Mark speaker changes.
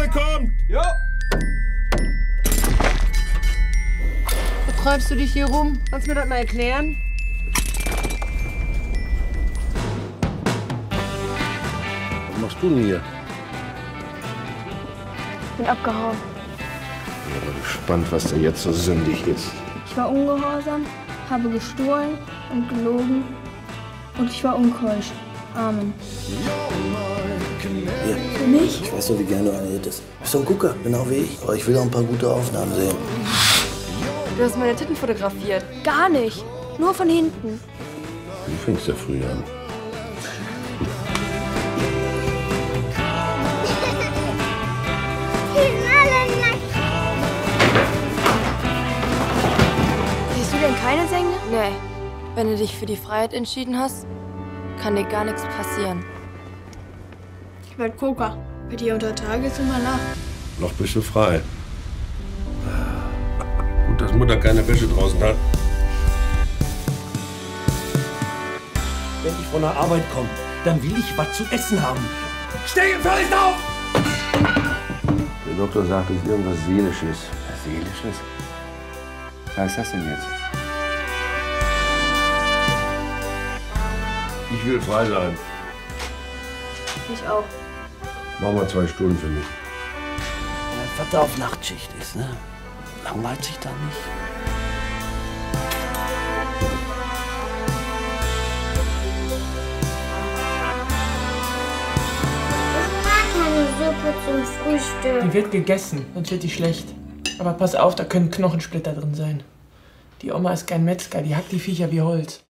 Speaker 1: kommt!
Speaker 2: Jo!
Speaker 3: Treibst du dich hier rum? Kannst du mir das mal erklären?
Speaker 1: Was machst du denn hier?
Speaker 4: Bin abgehauen.
Speaker 1: Ich bin aber gespannt, was da jetzt so sündig ist.
Speaker 4: Ich war ungehorsam, habe gestohlen und gelogen und ich war unkeusch. Amen.
Speaker 5: Hier.
Speaker 4: Für mich?
Speaker 5: Ich weiß doch, wie gerne du eine hättest. Bist doch ein Gucker, genau wie ich. Aber ich will auch ein paar gute Aufnahmen sehen.
Speaker 3: Du hast meine Titten fotografiert.
Speaker 4: Gar nicht. Nur von hinten.
Speaker 1: Du fängst ja früh an.
Speaker 4: Siehst du denn keine Sänger?
Speaker 3: Nee. Wenn du dich für die Freiheit entschieden hast, kann dir gar nichts passieren.
Speaker 4: Ich werd Coca. Bei dir unter Tage ist immer Nacht.
Speaker 1: Noch bist du frei. Gut, dass Mutter keine Wäsche draußen hat.
Speaker 2: Wenn ich von der Arbeit komme, dann will ich was zu essen haben. Steh gefälligst auf!
Speaker 1: Der Doktor sagt, es ist irgendwas Seelisches.
Speaker 6: Was Seelisches? Was heißt das denn jetzt?
Speaker 1: Ich will frei sein.
Speaker 4: Ich auch.
Speaker 1: Mach mal 2 Stunden für mich.
Speaker 5: Was da auf Nachtschicht ist, ne? Langweilt sich da nicht.
Speaker 7: Keine Suppe zum Frühstück.
Speaker 8: Die wird gegessen, sonst wird die schlecht. Aber pass auf, da können Knochensplitter drin sein. Die Oma ist kein Metzger, die hackt die Viecher wie Holz.